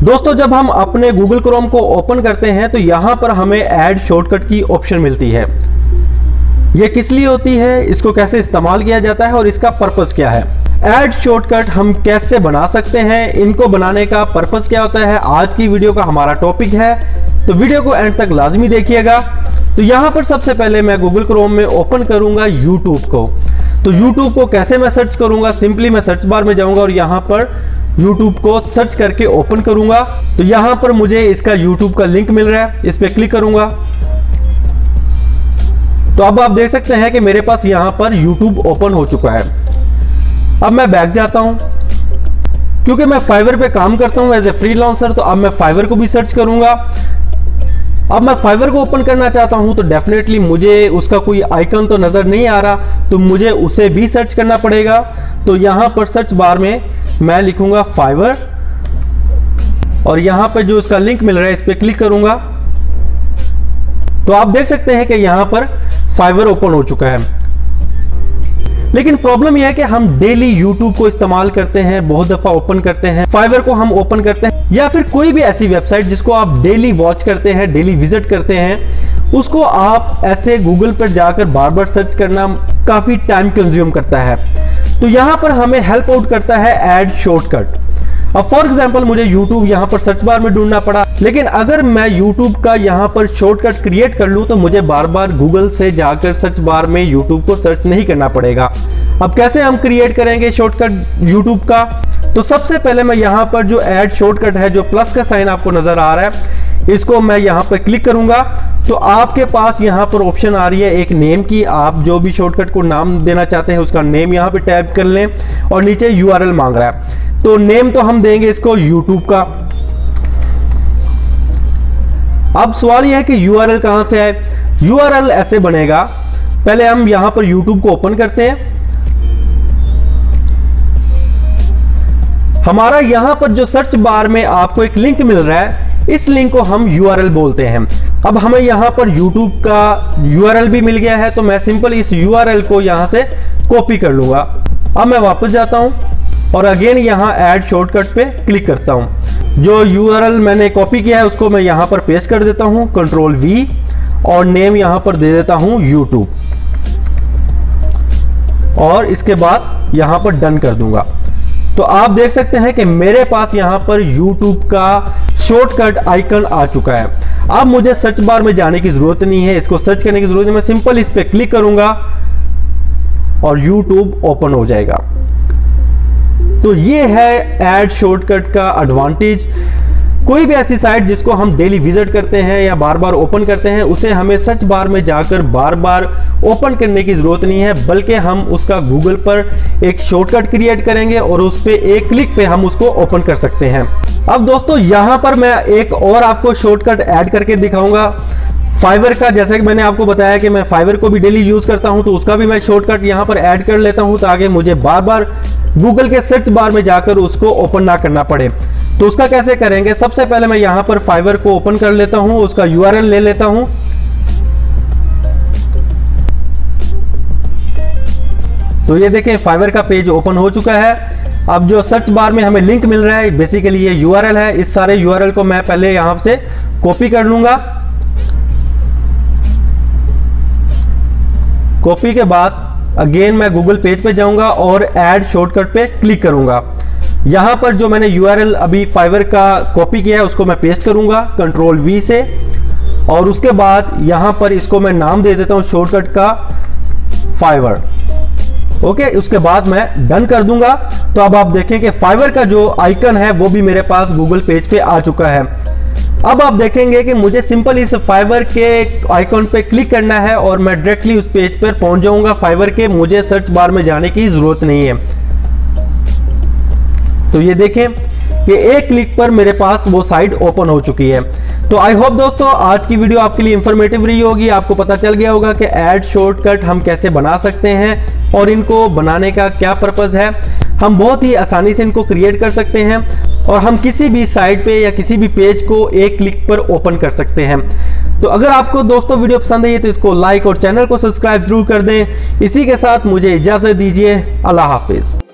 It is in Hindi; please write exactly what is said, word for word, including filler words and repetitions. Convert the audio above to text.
दोस्तों जब हम अपने गूगल क्रोम को ओपन करते हैं तो यहाँ पर हमें ऐड शॉर्टकट की ऑप्शन मिलती है। ये किस लिए होती है, इसको कैसे इस्तेमाल किया जाता है और इसका पर्पस क्या है, ऐड शॉर्टकट हम कैसे बना सकते हैं, इनको बनाने का पर्पस क्या होता है, आज की वीडियो का हमारा टॉपिक है। तो वीडियो को एंड तक लाजमी देखिएगा। तो यहाँ पर सबसे पहले मैं गूगल क्रोम में ओपन करूंगा यूट्यूब को। तो यूट्यूब को कैसे मैं सर्च करूंगा, सिंपली मैं सर्च बार में जाऊंगा और यहाँ पर यूट्यूब को सर्च करके ओपन करूंगा। तो यहाँ पर मुझे इसका यूट्यूब का लिंक मिल रहा है, इस पर क्लिक करूंगा। तो अब आप देख सकते हैं कि मेरे पास यहाँ पर यूट्यूब ओपन हो चुका है। अब मैं बैक जाता हूँ, क्योंकि मैं फाइवर पे काम करता हूँ एज ए फ्रीलांसर, तो अब मैं फाइवर को भी सर्च करूंगा। अब मैं फाइवर को ओपन करना चाहता हूं तो डेफिनेटली मुझे उसका कोई आइकन तो नजर नहीं आ रहा, तो मुझे उसे भी सर्च करना पड़ेगा। तो यहां पर सर्च बार में मैं लिखूंगा फाइवर और यहां पर जो इसका लिंक मिल रहा है इस पर क्लिक करूंगा। तो आप देख सकते हैं कि यहां पर फाइवर ओपन हो चुका है। लेकिन प्रॉब्लम यह है कि हम डेली यूट्यूब को इस्तेमाल करते हैं, बहुत दफा ओपन करते हैं, फाइवर को हम ओपन करते हैं, या फिर कोई भी ऐसी वेबसाइट जिसको आप डेली वॉच करते हैं, डेली विजिट करते हैं, उसको आप ऐसे गूगल पर जाकर बार बार सर्च करना काफी टाइम कंज्यूम करता है। तो यहां पर हमें हेल्प आउट करता है ऐड शॉर्टकट। अब फॉर एग्जांपल मुझे YouTube यहाँ पर सर्च बार में ढूंढना पड़ा, लेकिन अगर मैं YouTube का यहाँ पर शॉर्टकट क्रिएट कर लूँ तो मुझे बार बार गूगल से जाकर सर्च बार में YouTube को सर्च नहीं करना पड़ेगा। अब कैसे हम क्रिएट करेंगे शॉर्टकट YouTube का? तो सबसे पहले मैं यहाँ पर जो ऐड शॉर्टकट है, जो प्लस का साइन आपको नजर आ रहा है, इसको मैं यहाँ पर क्लिक करूंगा। तो आपके पास यहाँ पर ऑप्शन आ रही है एक नेम की, आप जो भी शॉर्टकट को नाम देना चाहते हैं उसका नेम यहाँ पे टाइप कर लें और नीचे यूआरएल मांग रहा है। तो नेम तो हम देंगे इसको यूट्यूब का। अब सवाल यह है कि यूआरएल कहां से है। यूआरएल ऐसे बनेगा, पहले हम यहां पर यूट्यूब को ओपन करते हैं। हमारा यहां पर जो सर्च बार में आपको एक लिंक मिल रहा है, इस लिंक को हम यूआरएल बोलते हैं। अब हमें यहां पर यूट्यूब का यूआरएल भी मिल गया है, तो मैं सिंपल इस यूआरएल को यहां से कॉपी कर लूंगा। अब मैं वापस जाता हूं और अगेन यहां ऐड शॉर्टकट पे क्लिक करता हूं। जो यूआरएल मैंने कॉपी किया है उसको मैं यहां पर पेस्ट कर देता हूं, कंट्रोल वी, और नेम यहां पर दे देता हूं यूट्यूब, और इसके बाद यहां पर डन कर दूंगा। तो आप देख सकते हैं कि मेरे पास यहां पर YouTube का शॉर्टकट आइकन आ चुका है। अब मुझे सर्च बार में जाने की जरूरत नहीं है, इसको सर्च करने की जरूरत नहीं, मैं सिंपल इस पे क्लिक करूंगा और YouTube ओपन हो जाएगा। तो ये है ऐड शॉर्टकट का एडवांटेज। कोई भी ऐसी साइट जिसको हम डेली विजिट करते हैं या बार बार ओपन करते हैं, उसे हमें सर्च बार में जाकर बार बार ओपन करने की जरूरत नहीं है, बल्कि हम उसका गूगल पर एक शॉर्टकट क्रिएट करेंगे और उस पे एक क्लिक पे हम उसको ओपन कर सकते हैं। अब दोस्तों यहां पर मैं एक और आपको शॉर्टकट ऐड करके दिखाऊंगा फाइवर का। जैसे कि मैंने आपको बताया कि मैं फाइवर को भी डेली यूज करता हूं, तो उसका भी मैं शॉर्टकट यहां पर ऐड कर लेता हूं ताकि मुझे बार बार गूगल के सर्च बार में जाकर उसको ओपन ना करना पड़े। तो उसका कैसे करेंगे, सबसे पहले मैं यहां पर फाइवर को ओपन कर लेता हूं, उसका यूआरएल ले लेता हूं। तो ये देखें फाइवर का पेज ओपन हो चुका है। अब जो सर्च बार में हमें लिंक मिल रहा है, बेसिकली ये यूआरएल है। इस सारे यूआरएल को मैं पहले यहां से कॉपी कर लूंगा। कॉपी के बाद अगेन मैं गूगल पेज पे जाऊंगा और ऐड शॉर्टकट पे क्लिक करूंगा। यहां पर जो मैंने यूआरएल अभी फाइवर का कॉपी किया है उसको मैं पेस्ट करूंगा कंट्रोल वी से, और उसके बाद यहां पर इसको मैं नाम दे देता हूं शॉर्टकट का फाइवर। ओके, उसके बाद मैं डन कर दूंगा। तो अब आप देखें कि फाइवर का जो आइकन है वो भी मेरे पास गूगल पेज पे आ चुका है। अब आप देखेंगे कि मुझे सिंपल इस फाइवर के आइकन पे क्लिक करना है और मैं डायरेक्टली उस पेज पर पहुंच जाऊंगा फाइवर के, मुझे सर्च बार में जाने की जरूरत नहीं है। तो ये देखें कि एक क्लिक पर मेरे पास वो साइट ओपन हो चुकी है। तो आई होप दोस्तों आज की वीडियो आपके लिए इंफॉर्मेटिव रही होगी, आपको पता चल गया होगा कि ऐड शॉर्टकट हम कैसे बना सकते हैं और इनको बनाने का क्या पर्पस है। हम बहुत ही आसानी से इनको क्रिएट कर सकते हैं और हम किसी भी साइट पे या किसी भी पेज को एक क्लिक पर ओपन कर सकते हैं। तो अगर आपको दोस्तों वीडियो पसंद आई है तो इसको लाइक और चैनल को सब्सक्राइब जरूर कर दें। इसी के साथ मुझे इजाजत दीजिए। अल्लाह हाफिज।